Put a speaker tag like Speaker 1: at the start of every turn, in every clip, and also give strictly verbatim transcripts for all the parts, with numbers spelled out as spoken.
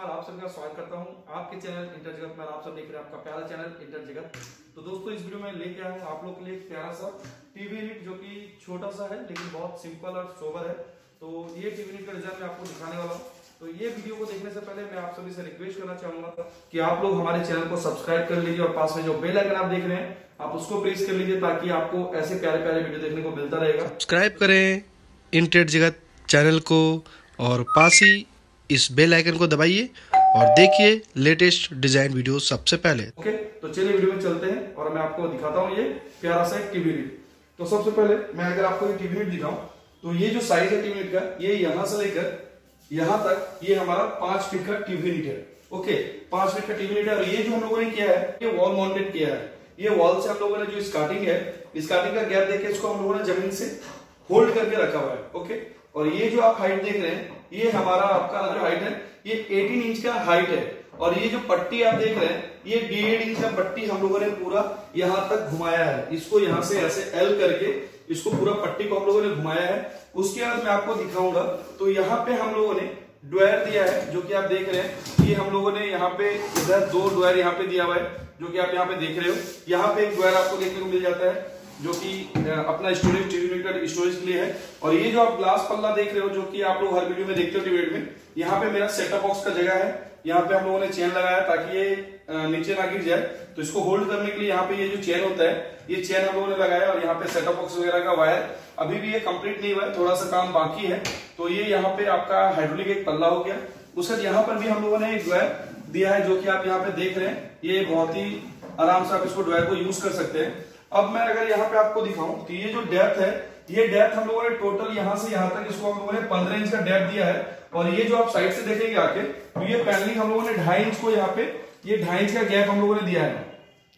Speaker 1: आप सबका स्वागत करता हूं आपके चैनल इंटर जगत में। आप सब देख रहे हैं आपका प्यारा चैनल इंटर जगत। तो दोस्तों इस वीडियो में लेके आया हूं आप लोग के लिए एक प्यारा सा टीवी यूनिट जो कि छोटा सा है लेकिन बहुत सिंपल और सोबर है। तो ये टीवी यूनिट का डिजाइन मैं आपको दिखाने वाला हूँ। तो ये वीडियो को देखने से पहले मैं आप सभी से रिक्वेस्ट करना चाहूंगा कि आप लोग हमारे चैनल को सब्सक्राइब कर लीजिए और पास में जो बेल आइकन आप देख रहे हैं आप उसको प्रेस कर लीजिए ताकि आपको ऐसे प्यारे प्यारे वीडियो देखने को मिलता रहेगा।
Speaker 2: सब्सक्राइब करें इंटर जगत चैनल को और पास ही इस बेल आइकन को दबाइए और देखिए लेटेस्ट डिजाइन वीडियो सबसे पहले।
Speaker 1: ओके तो चलिए वीडियो में चलते हैं और मैं आपको दिखाता हूँ ये प्यारा सा एक टीवी यूनिट। तो सबसे पहले मैं अगर आपको ये टीवी यूनिट दिखाऊं तो ये जो साइज है टीवी यूनिट का ये यहां से लेकर यहां तक ये हमारा पांच फीट का टीवी यूनिट है। ओके पांच फीट का टीवी यूनिट है और ये जो हम लोगों ने किया है ये वॉल माउंटेड किया है। ये वॉल से हम लोगों ने जो स्टार्टिंग है स्टार्टिंग का गैप देके इसको हम लोगों ने जमीन से होल्ड करके रखा हुआ है। ओके और ये जो आप हाइट देख रहे हैं ये हमारा आपका जो हाइट है ये अठारह इंच का हाइट है और ये जो पट्टी आप देख रहे हैं ये डेढ़ इंच का पट्टी हम लोगों ने पूरा यहां तक घुमाया है। इसको यहां से ऐसे एल करके इसको पूरा पट्टी को हम लोगों ने घुमाया है। उसके बाद मैं आपको दिखाऊंगा तो यहाँ पे हम लोगों ने ड्वेयर दिया है जो कि आप देख रहे हैं। ये हम लोगों ने यहाँ पे इधर दो ड्वेयर यहाँ पे दिया हुआ है जो कि आप यहाँ पे देख रहे हो। यहाँ पे एक ड्वेयर आपको देखने को मिल जाता है जो कि अपना स्टोरेज टीवी यूनिट का स्टोरेज के लिए है। और ये जो आप ग्लास पल्ला देख रहे हो जो कि आप लोग हर वीडियो में देखते हो टीवी यूनिट में, यहाँ पे मेरा सेटअप बॉक्स का जगह है। यहाँ पे हम लोगों ने चेन लगाया ताकि ये नीचे ना गिर जाए। तो इसको होल्ड करने के लिए यहाँ पे ये जो चेन होता है ये चेन हम लोगों ने लगाया और यहाँ पे सेटअप बॉक्स वगैरह का वायर अभी भी ये कंप्लीट नहीं हुआ है, थोड़ा सा काम बाकी है। तो ये यहाँ पे आपका हाइड्रोलिक एक पल्ला हो गया। उसके यहाँ पर भी हम लोगों ने एक ड्वेयर दिया है जो कि आप यहाँ पे देख रहे हैं। ये बहुत ही आराम से आप इसको ड्वेयर को यूज कर सकते हैं। अब मैं अगर यहाँ पे आपको दिखाऊं तो ये जो डेप्थ है ये डेप्थ हम लोगों ने टोटल यहाँ से यहाँ तक इसको हम लोगों ने पंद्रह इंच का डेप्थ दिया है। और ये जो आप साइड से देखेंगे आके तो ये पैनलिंग हम लोगों ने ढाई इंच को यहाँ पे ये ढाई इंच का गैप हम लोगों ने दिया है।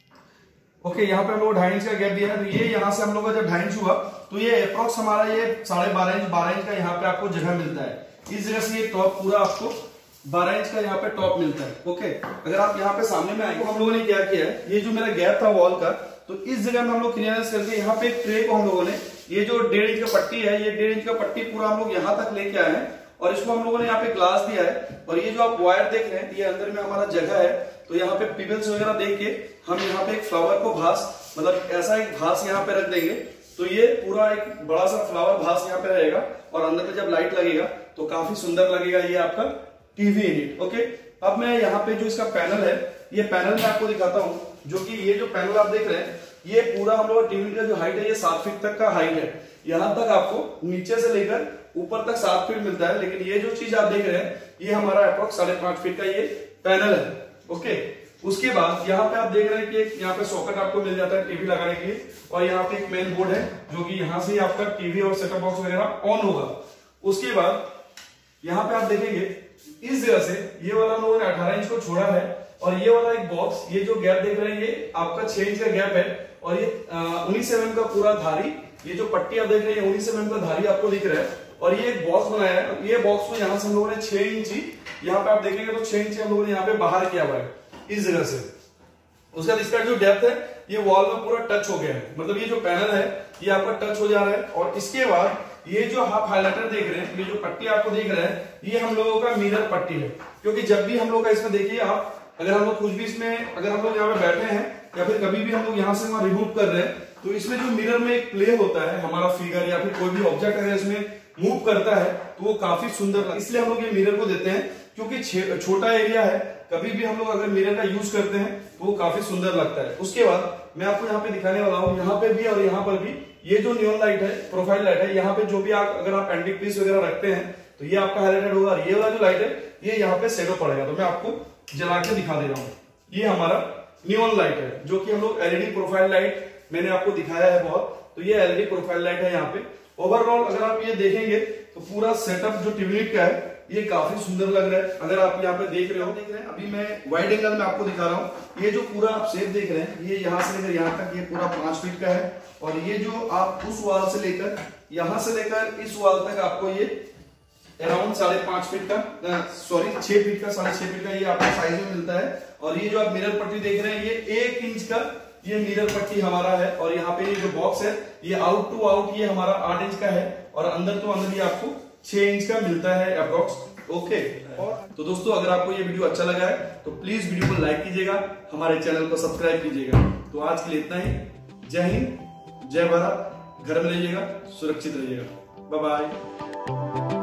Speaker 1: ओके यहाँ पे हम लोग ढाई इंच का गैप दिया है। तो ये यहाँ से हम लोग का जब ढाई इंच हुआ तो ये अप्रोक्स हमारा ये साढ़े बारह इंच बारह इंच का यहाँ पे आपको जगह मिलता है। इस जगह से ये टॉप पूरा आपको बारह इंच का यहाँ पे टॉप मिलता है। ओके अगर आप यहाँ पे सामने में आए तो हम लोगों ने क्या किया है ये जो मेरा गैप था वॉल का तो इस जगह में हम लोग क्लियरेंस करके यहाँ पे एक ट्रे को हम लोगों ने ये जो डेढ़ इंच का पट्टी है ये डेढ़ इंच का पट्टी पूरा हम लोग यहाँ तक लेके आए हैं और इसको हम लोगों ने यहाँ पे ग्लास दिया है। और ये जो आप वायर देख रहे हैं ये अंदर में हमारा जगह है। तो यहाँ पे पिबल्स वगैरह देख के हम यहाँ पे एक फ्लावर को भास मतलब ऐसा एक भास यहाँ पे रख देंगे तो ये पूरा एक बड़ा सा फ्लावर भास यहाँ पे रहेगा और अंदर में जब लाइट लगेगा तो काफी सुंदर लगेगा ये आपका टीवी यूनिट। ओके अब मैं यहाँ पे जो इसका पैनल है ये पैनल मैं आपको दिखाता हूँ जो कि ये जो पैनल आप देख रहे हैं ये पूरा हम लोग टीवी का जो हाइट है ये सात फीट तक का हाइट है। यहाँ तक आपको नीचे से लेकर ऊपर तक सात फीट मिलता है। लेकिन ये जो चीज आप देख रहे हैं ये हमारा अप्रोक्स साढ़े पांच फीट का ये पैनल है। ओके उसके बाद यहाँ पे आप देख रहे हैं कि यहाँ पे सॉकेट आपको मिल जाता है टीवी लगाने के लिए और यहाँ पे एक मेन बोर्ड है जो कि यहाँ से आपका टीवी और सेटअप बॉक्स वगैरह ऑन होगा। उसके बाद यहाँ पे आप देखेंगे इस जगह से ये वाला लोगों ने अठारह इंच को छोड़ा है और ये वाला एक बॉक्स ये जो गैप देख रहे हैं ये आपका छह इंच का गैप है और ये उन्नीस एम एम का पूरा धारी ये जो पट्टी आप देख रहे हैं उन्नीस एम एम का धारी आपको दिख रहा है। और ये एक बॉक्स बनाया है। ये बॉक्स को यहाँ से हम लोगों ने छह इंची यहाँ पे आप देखेंगे तो छह इंची हम लोगों ने यहाँ पे बाहर किया हुआ है इस जगह से। उसका इसका जो डेप्थ है ये वॉल में पूरा टच हो गया है मतलब ये जो पैनल है ये आपका टच हो जा रहा है। और इसके बाद ये जो आप हाइलाइटर देख रहे हैं ये जो पट्टी आपको दिख रहा है ये हम लोगों का मिरर पट्टी है। क्योंकि जब भी हम लोग इसमें देखिए आप अगर हम लोग कुछ भी इसमें अगर हम लोग यहाँ पे बैठे हैं या फिर कभी भी हम लोग यहाँ से वहां रिमूव कर रहे हैं तो इसमें जो मिरर में एक प्ले होता है हमारा फिगर या फिर कोई भी ऑब्जेक्ट अगर इसमें मूव करता है तो वो काफी सुंदर लगता है। इसलिए हम लोग ये मिरर को देते हैं क्योंकि छोटा एरिया है कभी भी हम लोग अगर मिरर का यूज करते हैं तो वो काफी सुंदर लगता है। उसके बाद मैं आपको यहाँ पे दिखाने वाला हूँ यहाँ पे भी और यहाँ पर भी ये जो नियॉन लाइट है प्रोफाइल लाइट है यहाँ पे जो भी आप अगर आप एंटीक पीस वगैरह रखते हैं तो ये आपका हाईलाइटेड होगा। और ये वाला जो लाइट है ये यहाँ पे शेडो पड़ेगा। तो मैं आपको जला के दिखा दे रहा हूँ। ये हमारा नियॉन लाइट है जो कि हम लोग एलईडी प्रोफाइल लाइट मैंने आपको दिखाया है बहुत। तो ये एलईडी प्रोफाइल लाइट है यहाँ पे। ओवरऑल अगर आप ये देखेंगे तो पूरा सेटअप जो टीवी यूनिट का है ये काफी सुंदर लग रहा है। अगर आप यहाँ पे देख रहे हो देख रहे हैं अभी मैं वाइड एंगल में आपको दिखा रहा हूँ। ये जो पूरा आप शेप देख रहे हैं ये यहाँ से लेकर यहाँ तक ये पूरा पांच फीट का है और ये जो आप उस वाल से लेकर यहाँ से लेकर इस वाल तक आपको ये अराउंड साढ़े पांच फीट का सॉरी छह फीट का साढ़े छह फीट का ये आपको साइज में मिलता है। और ये जो आप मिरर पट्टी देख रहे हैं ये एक इंच का ये मिरर पट्टी हमारा है। और यहाँ पे ये जो बॉक्स है ये आउट टू आउट ये हमारा आठ इंच का है और अंदर तो अंदर ये आपको छह इंच का मिलता है अप्रोक्स। ओके और तो दोस्तों अगर आपको ये वीडियो अच्छा लगा है तो प्लीज वीडियो को लाइक कीजिएगा, हमारे चैनल को सब्सक्राइब कीजिएगा। तो आज के लिए इतना ही। जय हिंद, जय भारत, घर में रहिएगा, सुरक्षित रहिएगा, बाय बाय।